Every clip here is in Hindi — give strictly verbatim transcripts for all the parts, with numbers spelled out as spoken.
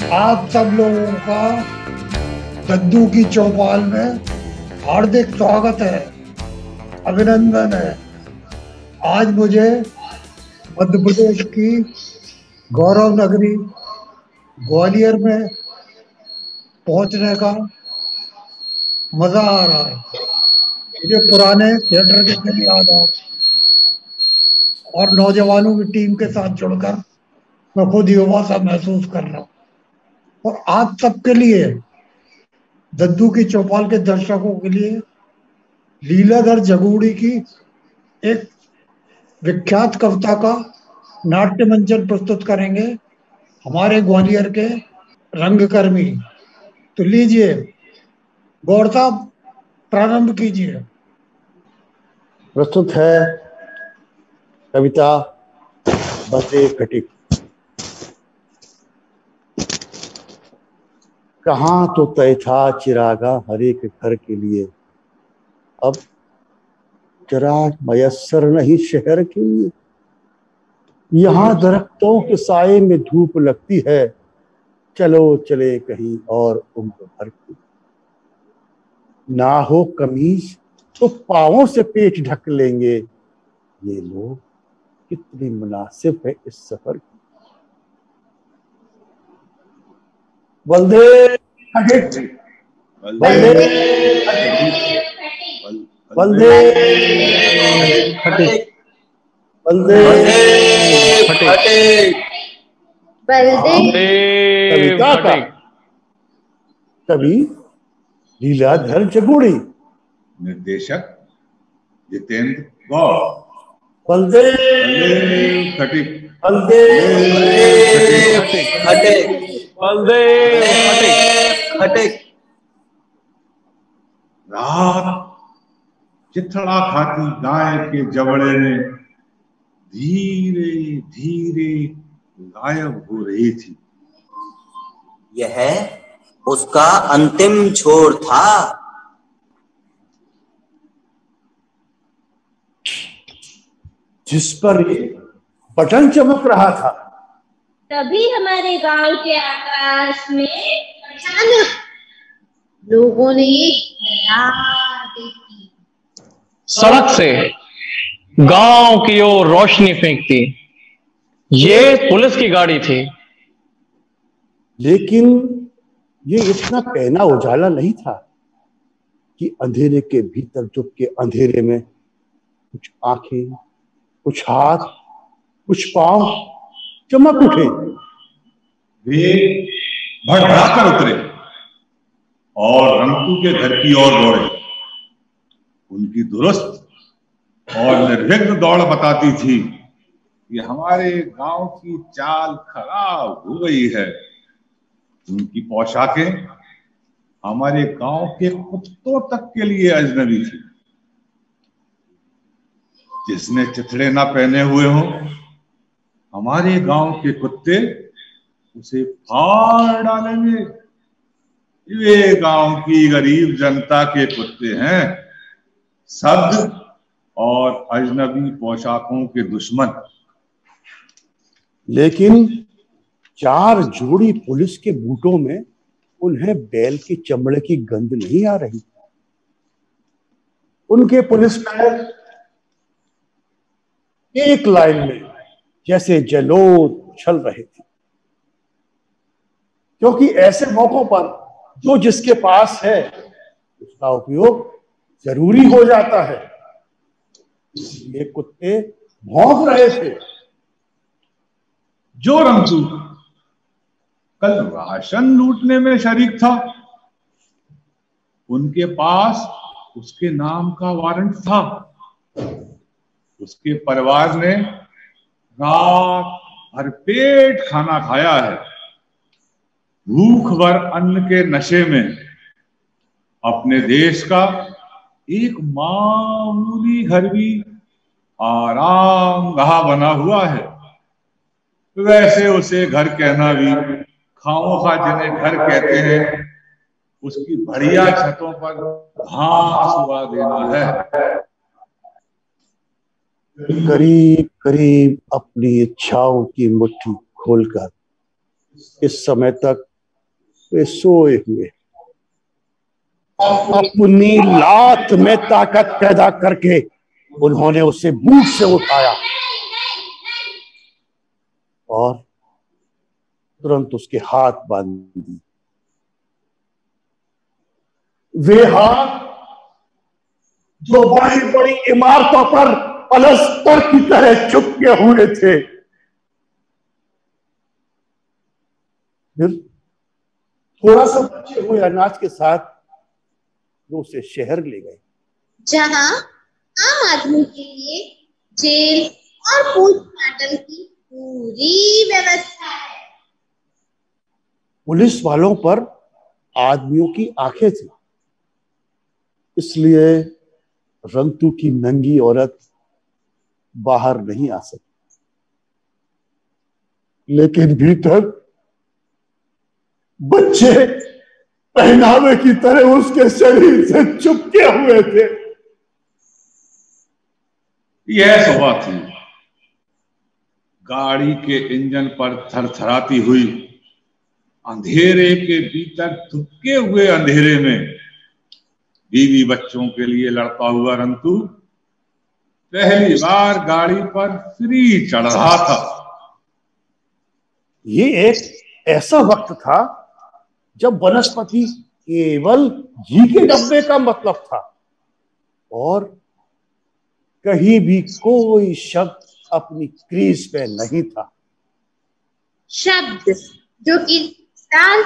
आप सब लोगों का दद्दू की चौपाल में हार्दिक स्वागत है, अभिनंदन है। आज मुझे मध्य प्रदेश की गौरव नगरी ग्वालियर में पहुंचने का मजा आ रहा है। मुझे पुराने थिएटर के दिन याद आ और नौजवानों की टीम के साथ जुड़कर मैं खुद युवा सा महसूस कर रहा हूँ। और आप सबके लिए, दद्दू की चौपाल के दर्शकों के लिए, लीलाधर जगूड़ी की एक विख्यात कविता का नाट्य मंचन प्रस्तुत करेंगे हमारे ग्वालियर के रंगकर्मी। तो लीजिए गौर साहब, प्रारंभ कीजिए। प्रस्तुत है कविता बसे फटिक। कहाँ तो तय था चिरागा हर एक घर के लिए, अब चिराग मयस्सर नहीं शहर के लिए। यहाँ दरख्तों के साए में धूप लगती है, चलो चले कहीं और उम्र भर की। ना हो कमीज तो पाँवों से पेट ढक लेंगे, ये लोग कितनी मुनासिब है इस सफर की। वंदे फटिक, वंदे वंदे फटिक, वंदे फटिक। कविता का कवि लीलाधर जगूड़ी, निर्देशक जितेंद्र गौर। वंदे फटिक, वंदे फटिक, वंदे फटिक। रात चिथड़ा खाती गाय के जबड़े में धीरे धीरे गायब हो रही थी। यह उसका अंतिम छोर था। जिस पर बटन चमक रहा था। तभी हमारे गांव के आकाश में अचानक लोगों ने देखी। सड़क से गांव की ओर रोशनी फेंकती। ये पुलिस की गाड़ी थी। लेकिन ये इतना कहना उजाला नहीं था कि अंधेरे के भीतर चुप के अंधेरे में कुछ आंखें, कुछ हाथ, कुछ पांव चमक उठे। वे भड़भड़ाकर उतरे और रंकू के घर की ओर दौड़े। उनकी दुरुस्त और निर्विघ्न दौड़ बताती थी कि हमारे गांव की चाल खराब हो गई है। उनकी पोशाकें हमारे गांव के कुत्तों तक के लिए अजनबी थी। जिसने चिथड़े ना पहने हुए हों, हमारे गांव के कुत्ते उसे फाड़ डालेंगे। वे गांव की गरीब जनता के कुत्ते हैं, शब्द और अजनबी पोशाकों के दुश्मन। लेकिन चार जोड़ी पुलिस के बूटों में उन्हें बैल के चमड़े की गंध नहीं आ रही। उनके पुलिस पैर एक लाइन में जैसे जलोद उछल रहे थे, क्योंकि ऐसे मौकों पर जो जिसके पास है उसका उपयोग जरूरी हो जाता है। ये कुत्ते भौंक रहे थे। जो रंकू कल राशन लूटने में शरीक था, उनके पास उसके नाम का वारंट था। उसके परिवार ने रात भर पेट खाना खाया है। भूख भर अन्न के नशे में अपने देश का एक मामूली घर भी आराम गाह बना हुआ है। वैसे उसे घर कहना भी खामोखा, जिन्हें घर कहते हैं उसकी बढ़िया छतों पर घास उगा देना है। करीब करीब अपनी इच्छाओं की मुट्ठी खोलकर इस समय तक वे सोए हुए अपनी लात में ताकत पैदा करके उन्होंने उसे बूट से उठाया और तुरंत उसके हाथ बांध दी। वे हाथ जो बड़ी बड़ी इमारतों पर पलस्तर की तरह चुपके हुए थे, फिर थोड़ा सा बचे हुए अनाज के साथ वो उसे शहर ले गए, जहां आम आदमी के लिए जेल और पोस्टमार्टम की पूरी व्यवस्था है। पुलिस वालों पर आदमियों की आंखें थी, इसलिए रंतु की नंगी औरत बाहर नहीं आ सकी, लेकिन भीतर बच्चे पहनावे की तरह उसके शरीर से चिपके हुए थे। यह सुबह थी। गाड़ी के इंजन पर थरथराती हुई अंधेरे के भीतर थुपके हुए अंधेरे में बीवी बच्चों के लिए लड़ता हुआ रंतु पहली बार गाड़ी पर फ्री चढ़ रहा था। ये एक ऐसा वक्त था जब वनस्पति केवल घी के डब्बे का मतलब था और कहीं भी कोई शब्द अपनी क्रीज पे नहीं था। शब्द जो कि दाल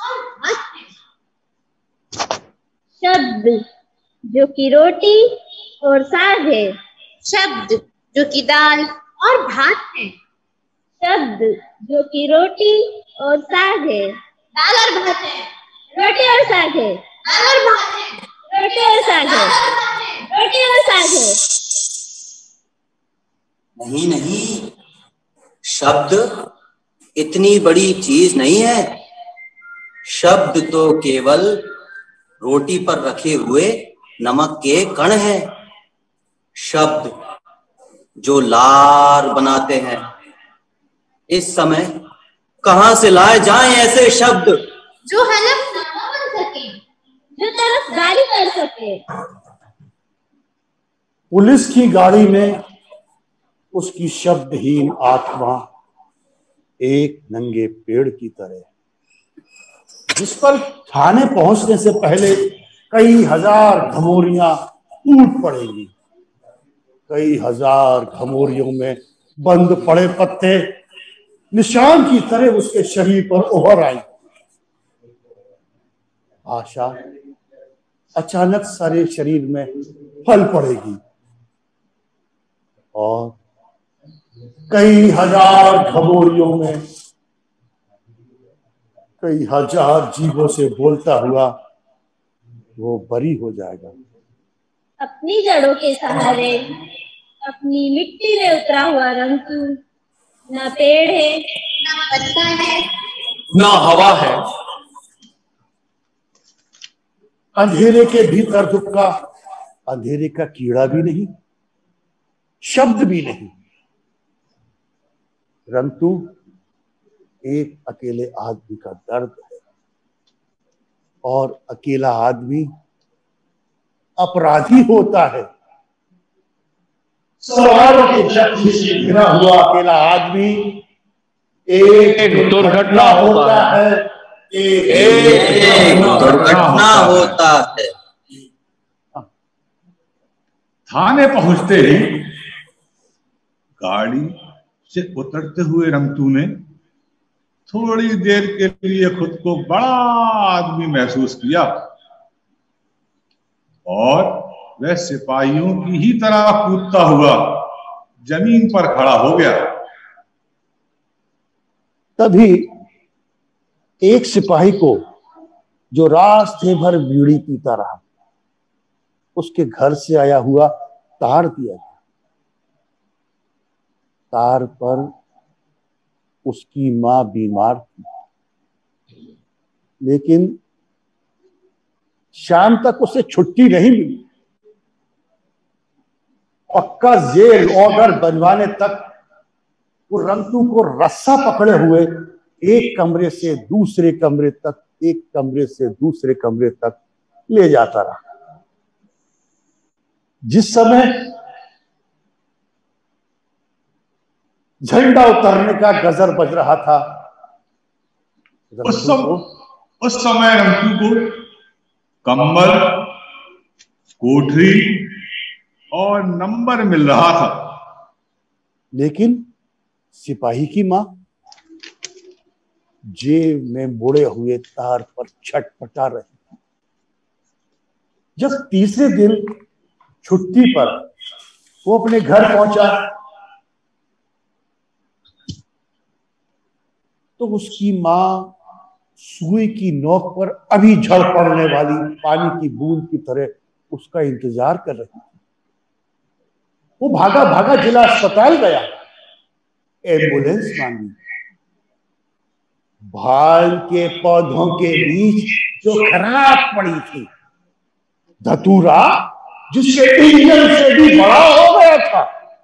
शब्द जो कि रोटी और साग है, शब्द जो कि दाल और भात है, शब्द जो कि रोटी और साग है, दाल और भात है, रोटी और साग है, दाल और भात है, रोटी और साग है, रोटी और साग है। नहीं नहीं, शब्द इतनी बड़ी चीज नहीं है। शब्द तो केवल रोटी पर रखे हुए नमक के कण है। शब्द जो लार बनाते हैं। इस समय कहां से लाए जाएं ऐसे शब्द जो हलफनामा बन सके, जो तरफदारी कर सके। पुलिस की गाड़ी में उसकी शब्दहीन आत्मा एक नंगे पेड़ की तरह, जिस पर थाने पहुंचने से पहले कई हजार घमोरियां टूट पड़ेंगी। कई हजार घमोरियों में बंद पड़े पत्ते निशान की तरह उसके शरीर पर उभर आई। आशा अचानक सारे शरीर में फल पड़ेगी और कई हजार घमोरियों में कई हजार जीवों से बोलता हुआ वो बरी हो जाएगा। अपनी जड़ों के सहारे अपनी मिट्टी में उतरा हुआ रंतु ना पेड़ है, ना पत्ता है, ना हवा है। अंधेरे के भीतर दुबका अंधेरे का कीड़ा भी नहीं, शब्द भी नहीं। रंतु एक अकेले आदमी का दर्द है और अकेला आदमी अपराधी होता है। सवालों के शक्ति से घिरा हुआ अकेला आदमी एक, एक दुर्घटना होता है। एक, एक दुर्घटना होता है। थाने पहुंचते ही गाड़ी से उतरते हुए रंतु ने थोड़ी देर के लिए खुद को बड़ा आदमी महसूस किया और वह सिपाहियों की ही तरह कूदता हुआ जमीन पर खड़ा हो गया। तभी एक सिपाही को, जो रास्ते भर बीड़ी पीता रहा, उसके घर से आया हुआ तार दिया गया। तार पर उसकी मां बीमार थी, लेकिन शाम तक उसे छुट्टी नहीं मिली। पक्का जेल ऑर्डर बनवाने तक वो रंतु को रस्सा पकड़े हुए एक कमरे से दूसरे कमरे तक, एक कमरे से दूसरे कमरे तक ले जाता रहा। जिस समय झंडा उतरने का गजर बज रहा था, उस समय उस समय रंतू को कंबल, कोठरी और नंबर मिल रहा था, लेकिन सिपाही की मां जेब में मुड़े हुए तार पर छटपटा रही। जब तीसरे दिन छुट्टी पर वो अपने घर पहुंचा तो उसकी मां सुई की नोक पर अभी झड़ पड़ने वाली पानी की बूंद की तरह उसका इंतजार कर रही थी। वो भागा भागा जिला अस्पताल गया, एम्बुलेंस मांगी। भाल के पौधों के बीच जो खराब पड़ी थी, धतूरा जिसके इंजन से भी बड़ा हो गया था।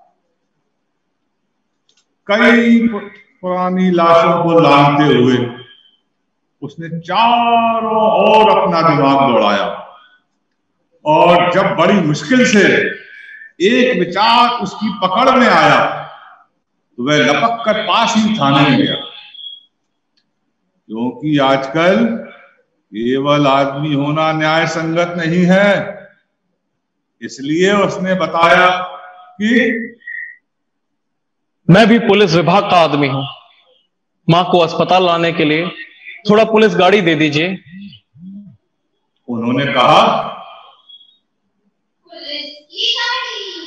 कई पुरानी लाशों को लांघते हुए उसने चारों ओर अपना दिमाग दौड़ाया और जब बड़ी मुश्किल से एक विचार उसकी पकड़ में आया तो वह लपक कर पास ही थाने में गया। क्योंकि आजकल केवल आदमी होना न्याय संगत नहीं है, इसलिए उसने बताया कि मैं भी पुलिस विभाग का आदमी हूं। मां को अस्पताल लाने के लिए थोड़ा पुलिस गाड़ी दे दीजिए। उन्होंने कहा, पुलिस की गाड़ी?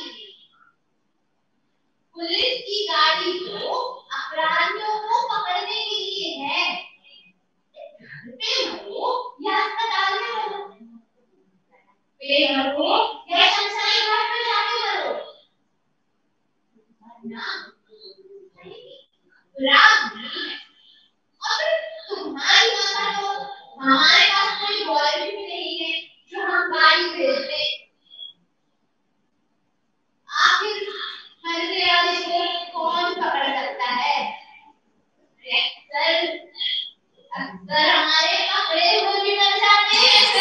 पुलिस की गाड़ी तो अपराधियों को पकड़ने के लिए है। घर पे मरो या अस्पताल में मरो, पे मरो या शमशान घाट पे जाके मरो, वरना राग नहीं है। और तुम्हारी माता को हमारे पास कोई वॉलंटियर भी नहीं है जो हम गाड़ी भेज दें। आखिर मरने वाले को कौन पकड़ सकता है? अक्सर अक्सर हमारे कपड़े वो भी बन जाते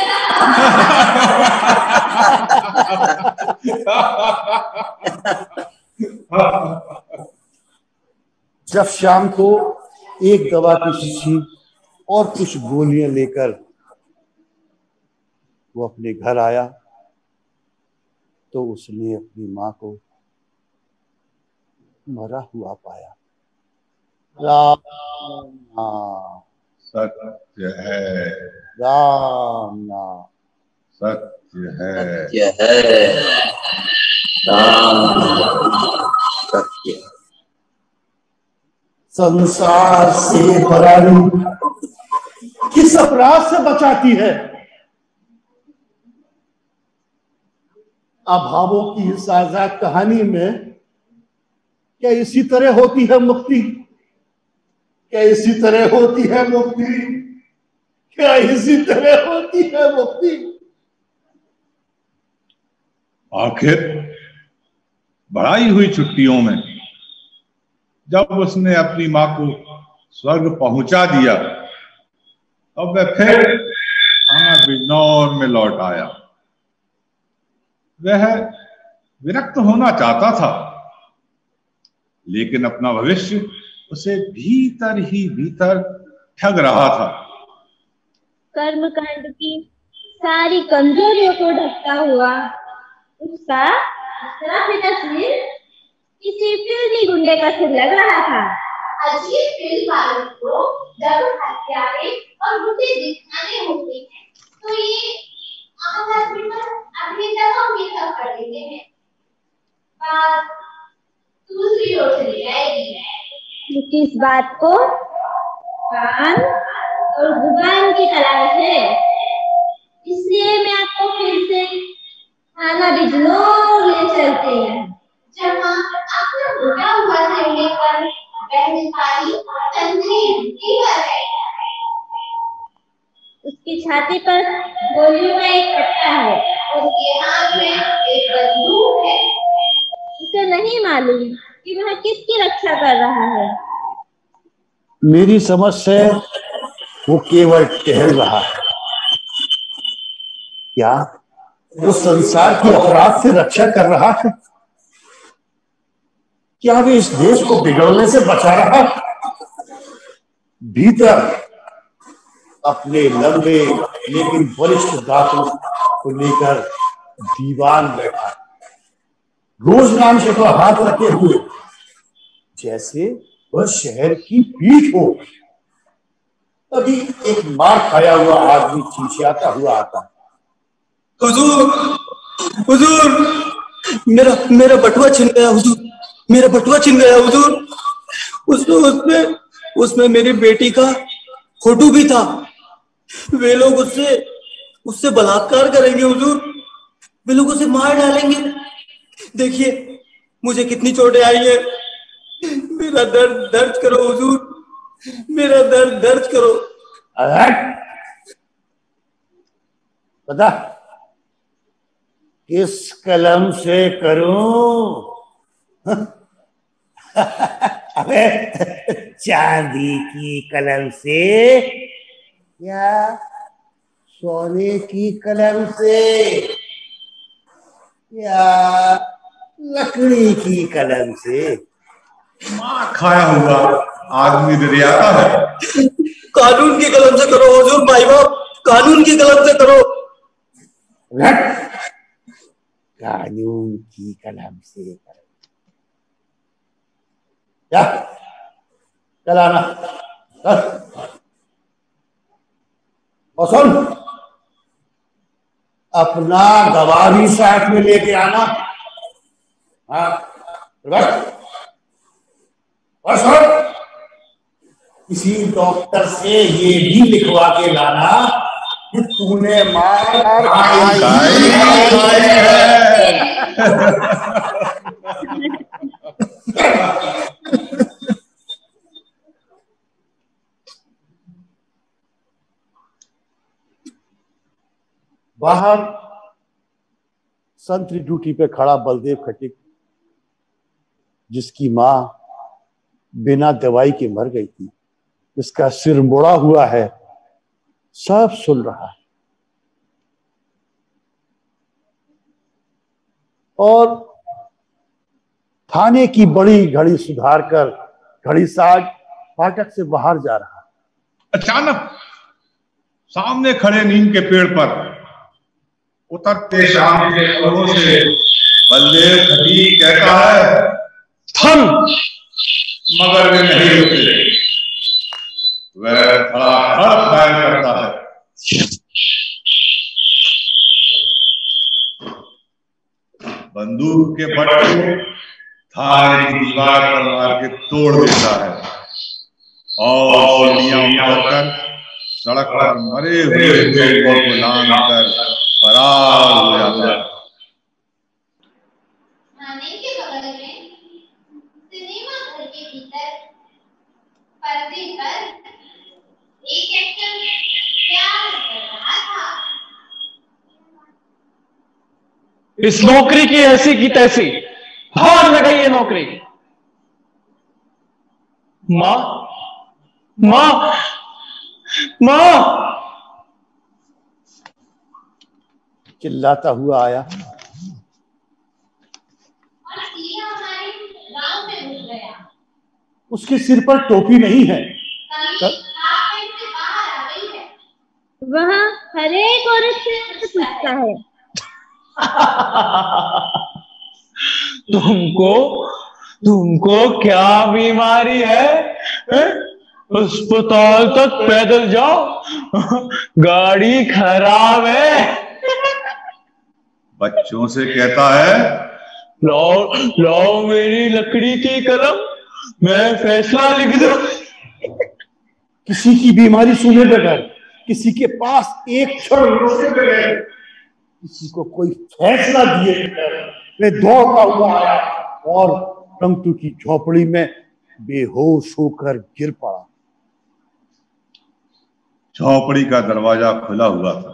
हैं। जब शाम को एक दवा की शीशी और कुछ गोलियां लेकर वो अपने घर आया तो उसने अपनी मां को मरा हुआ पाया। राम नाम सत्य है, राम नाम सत्य है, सत्य है, राम सत्य। संसार से बरारी किस अपराध से बचाती है? अभावों की इस आजाद कहानी में क्या इसी तरह होती है मुक्ति? क्या इसी तरह होती है मुक्ति? क्या इसी तरह होती है मुक्ति? आखिर बढ़ाई हुई छुट्टियों में जब उसने अपनी मां को स्वर्ग पहुंचा दिया, अब वह फिर थाना बिजनौर में लौट आया। वह विरक्त होना चाहता था, लेकिन अपना भविष्य उसे भीतर ही भीतर ठग रहा था। कर्मकांड की सारी कमजोरियों को ढकता हुआ उसका तस्वीर किसी फिल्मी गुंडे का सिर लग रहा था। अजीब फिल्म वालों को जब हत्यारे और गुंडे दिखाने होते हैं तो ये आम आदमी पर अपनी जगह उम्मीद कर देते हैं। बात दूसरी ओर चली जाएगी। इस बात को कान और जुबान की तलाश है, इसलिए मैं आपको फिर से थाना बिजनौर ले चलते हैं, जहाँ अपना रुका हुआ सैनिक पर बहनसाई तंत्री है। उसकी छाती पर गोलियों का एक कट्टा है, उसके हाथ में एक बंदूक है। उसे नहीं मालूम कि वह किसकी रक्षा कर रहा है। मेरी समझ से वो केवल टहल रहा है। क्या वो संसार की अपराध से रक्षा कर रहा है? क्या वे इस देश को बिगड़ने से बचा रहा है? भीतर अपने लंबे लेकिन वरिष्ठ दांतों को लेकर दीवान बैठा, रोज नाम से तो हाथ रखे हुए, जैसे वह शहर की पीठ हो। तभी एक मार खाया हुआ आदमी चिंचियाता हुआ आता है। हुजूर, हुजूर, मेरा मेरा बटुआ छिन गया हुजूर, मेरा बटुआ छिन गया हुजूर। उसमें उसमें उसमें मेरी बेटी का फोटो भी था। वे लोग उससे उससे बलात्कार करेंगे हुजूर, वे लोग उसे मार डालेंगे। देखिए मुझे कितनी चोटें आई है। मेरा दर्द दर्द करो हुजूर, मेरा दर्द दर्द करो। पता किस कलम से करूं? अबे चांदी की कलम से या सोने की कलम से या लकड़ी की कलम से? मार खाया हुआ आदमी दरियाता है। कानून की कलम से करो हुजूर भाई बाप, कानून की कलम से करो। कानून की कलम से करो। क्या कल आना कल। और सुन, अपना गवाह भी साथ में लेके आना। हाँ और सुन, किसी डॉक्टर से ये भी लिखवा के लाना कि तूने मार खाई है। बाहर संतरी ड्यूटी पे खड़ा बलदेव खटिक, जिसकी मां बिना दवाई के मर गई थी, जिसका सिर मुड़ा हुआ है, सब सुन रहा है। और थाने की बड़ी घड़ी सुधार कर घड़ी साज फाटक से बाहर जा रहा है। अचानक सामने खड़े नीम के पेड़ पर उतरते शाम के फलों से बलदेव खटीक कहता है, थम। मगर वे नहीं रुके। वह खड़ा फायर करता है। बंदूक के बट को थाने की दीवार पर मार के तोड़ देता है और सीढ़ियां उतरकर सड़क पर मरे हुए लोगों को लांघ कर फरार हो जाता है। थाने के बगल में सिनेमा घर के भीतर पर्दे पर एक एक्टर प्यार कर रहा था। इस नौकरी की ऐसी की तैसी भाग न गई ये नौकरी। मां मां मां चिल्लाता हुआ आया। और सीधा हमारे गांव में घुस गया। उसके सिर पर टोपी नहीं है। से बाहर आ गई है। वह हर एक औरत से पूछता है, तुमको तुमको क्या बीमारी है, है? अस्पताल तक पैदल जाओ, गाड़ी खराब है। बच्चों से कहता है, लाओ लाओ मेरी लकड़ी की कलम, मैं फैसला लिख दूं। किसी की बीमारी सुने बगैर, किसी के पास एक क्षण रोके बगैर, किसी को कोई फैसला दिए बगैर वे दौड़ता हुआ आया और टंगटू की झोपड़ी में बेहोश होकर गिर पड़ा। झोपड़ी का दरवाजा खुला हुआ था।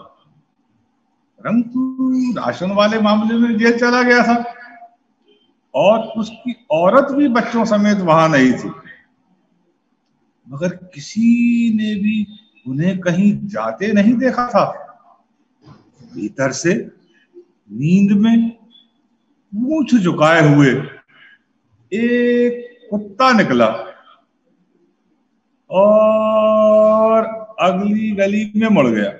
रंगतू राशन वाले मामले में जेल चला गया था और उसकी औरत भी बच्चों समेत वहां नहीं थी। मगर किसी ने भी उन्हें कहीं जाते नहीं देखा था। भीतर से नींद में मूंछ झुकाए हुए एक कुत्ता निकला और अगली गली में मुड़ गया।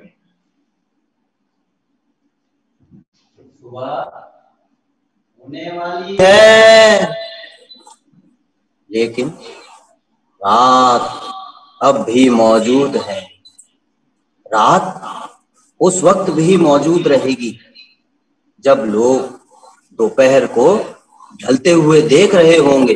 सुबह होने वाली है, लेकिन रात अब भी मौजूद है। रात उस वक्त भी मौजूद रहेगी जब लोग दोपहर को ढलते हुए देख रहे होंगे।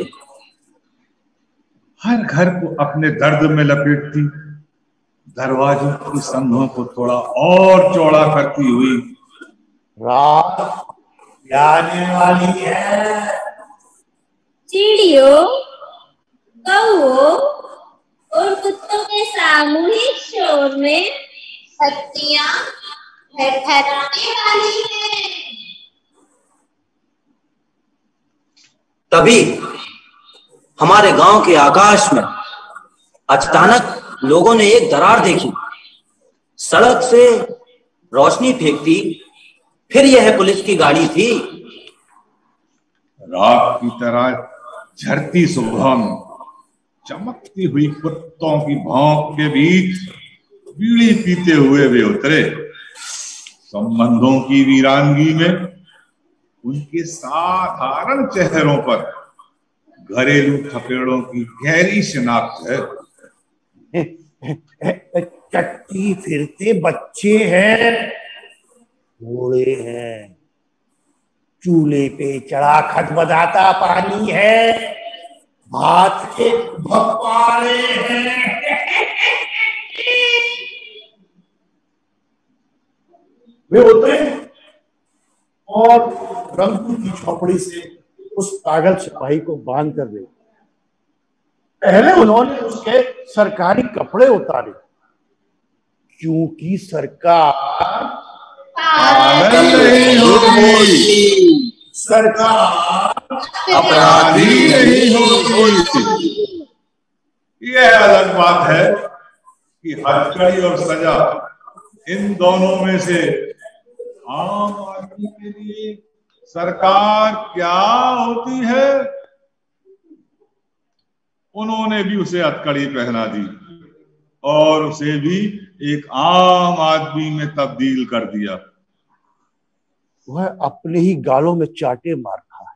हर घर को अपने दर्द में लपेटती, दरवाजों की संधों को थोड़ा और चौड़ा करती हुई रात आने वाली है। चिड़ियों, कौओं और कुत्तों के सामूहिक शोर में पत्तियां थरथराने वाली हैं। तभी हमारे गांव के आकाश में अचानक लोगों ने एक दरार देखी। सड़क से रोशनी फेंकती फिर यह पुलिस की गाड़ी थी। रात की तरह झरती सुबह में चमकती हुई कुत्तों की भौंक के बीच बीड़ी पीते हुए वे उतरे। संबंधों की वीरानगी में उनके साधारण चेहरों पर घरेलू थपेड़ों की गहरी शिनाख्त है। चट्टी फिरते बच्चे हैं, घोड़े हैं, चूल्हे पे चढ़ा खटबदाता पानी है, भात के भप्पारे हैं। वे उतरे और रंगू की झोपड़ी से उस पागल सिपाही को बांध कर दे। पहले उन्होंने उसके सरकारी कपड़े उतारे, क्योंकि सरकार पागल नहीं होगी, सरकार अपराधी नहीं होगी। यह अलग बात है कि हथकड़ी और सजा इन दोनों में से आम आदमी के लिए सरकार क्या होती है। उन्होंने भी उसे हथकड़ी पहना दी और उसे भी एक आम आदमी में तब्दील कर दिया। वह अपने ही गालों में चाटे मार रहा है।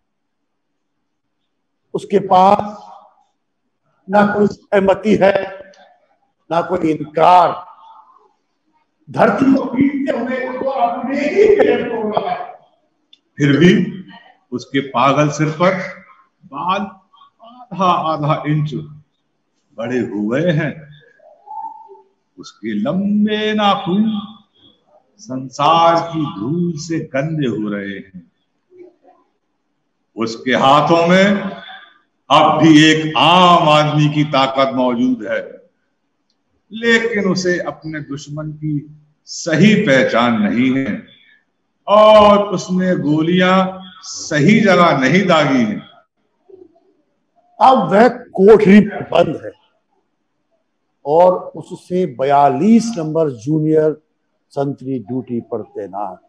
उसके पास ना कोई सहमति है, ना कोई इनकार। धरती को पीटते हुए वो अपने ही पैर तोड़ रहा है। फिर भी उसके पागल सिर पर बाल आधा आधा इंच बड़े हुए हैं। उसके लंबे नाखून संसार की धूल से गंदे हो रहे हैं। उसके हाथों में अब भी एक आम आदमी की ताकत मौजूद है, लेकिन उसे अपने दुश्मन की सही पहचान नहीं है और उसने गोलियां सही जगह नहीं दागी हैं। अब वह कोठरी में बंद है और उससे बयालीस नंबर जूनियर संतरी ड्यूटी पर तैनात।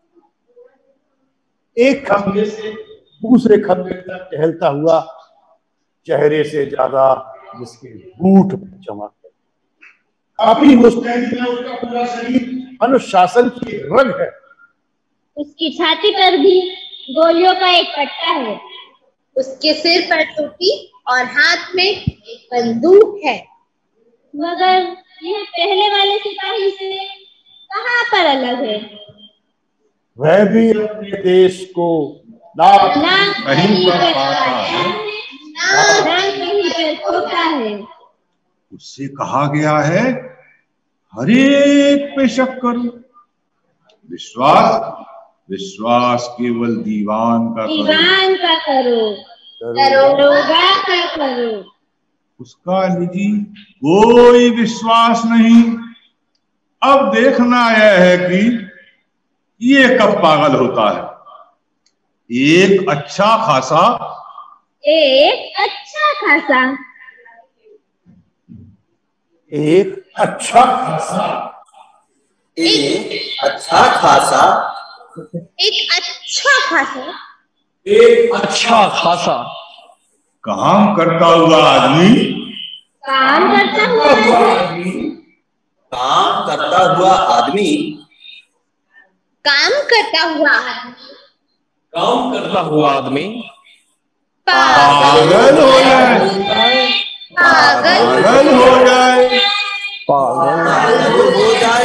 एक खंभे से दूसरे खंभे तक टहलता हुआ, चेहरे से ज्यादा जिसके बूट में चमक है। काफी मुस्तैदी में उसका पूरा शरीर अनुशासन की रंग है। उसकी छाती पर भी गोलियों का एक कट्टा है। उसके सिर पर टोपी और हाथ में एक बंदूक है। मगर यह पहले वाले सिपाही से कहाँ पर अलग है? वह भी अपने देश को ना कहीं पर पाता है, ना कहीं पर खोता है। उससे कहा गया है हर एक पे शक करो, विश्वास विश्वास केवल दीवान का करो, दीवान का करो, दरोगा का करो। उसका निजी कोई विश्वास नहीं। अब देखना यह है कि ये कब पागल होता है। एक अच्छा खासा एक अच्छा खासा एक अच्छा खासा, एक अच्छा खासा, एक अच्छा खासा, एक अच्छा खासा काम करता हुआ आदमी, काम करता हुआ आदमी, काम करता हुआ आदमी, काम करता हुआ आदमी, काम करता हुआ आदमी पागल हो जाए, पागल पागल हो जाए, पागल हो जाए।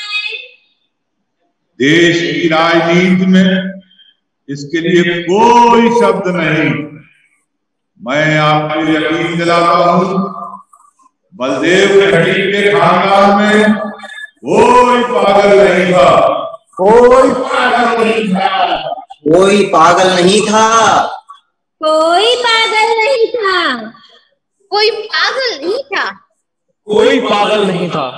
देश की राजनीति में इसके लिए कोई शब्द नहीं। मैं आपको यकीन दिलाता हूँ, बलदेव खट्टी के खानदान में कोई पागल नहीं था, कोई पागल नहीं था, कोई पागल नहीं था, कोई पागल नहीं था, कोई पागल नहीं था, कोई पागल नहीं था।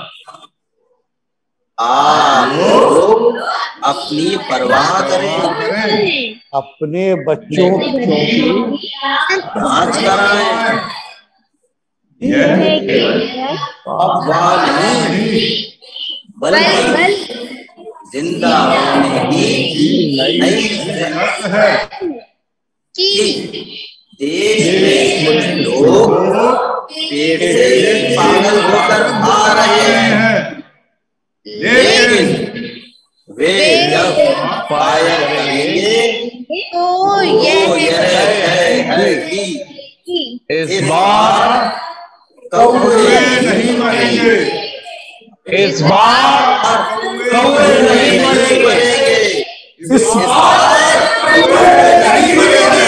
आप लोग अपनी परवाह करें, अपने बच्चों की जांच कराएं, अफवाह नहीं बल्कि जिंदा होने की नई शर्त है कि देश में लोग पेट से ही पागल होकर आ रहे हैं, लेकिन वे जब पाया करेंगे तो यह है कि इस बार कौवे नहीं मरेंगे, इस बार कौवे नहीं मरेंगे, इस बार कौवे नहीं मरेंगे।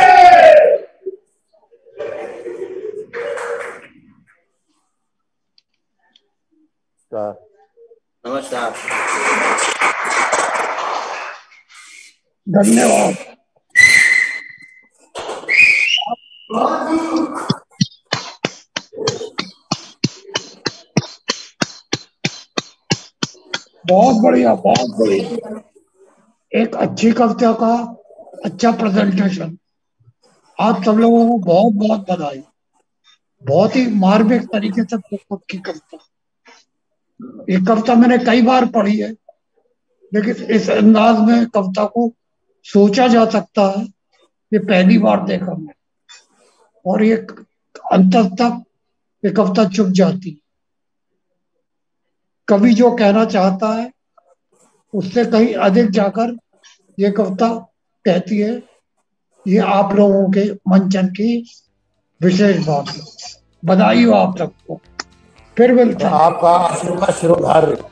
नमस्कार, धन्यवाद। बहुत बढ़िया, बहुत बढ़िया। एक अच्छी कविता का अच्छा प्रेजेंटेशन। आप सब लोगों को बहुत बहुत बधाई। बहुत ही मार्मिक तरीके से प्रस्तुत की कविता। ये कविता मैंने कई बार पढ़ी है, लेकिन इस अंदाज में कविता को सोचा जा सकता है, ये पहली बार देखा मैं। और ये अंत तक ये कविता चुप जाती। कवि जो कहना चाहता है उससे कहीं अधिक जाकर ये कविता कहती है। ये आप लोगों के मंचन की विशेष बात है। बधाई हो आप सबको। फिर मिलते हैं। आपका आशीर्वाद शिरोधार्य।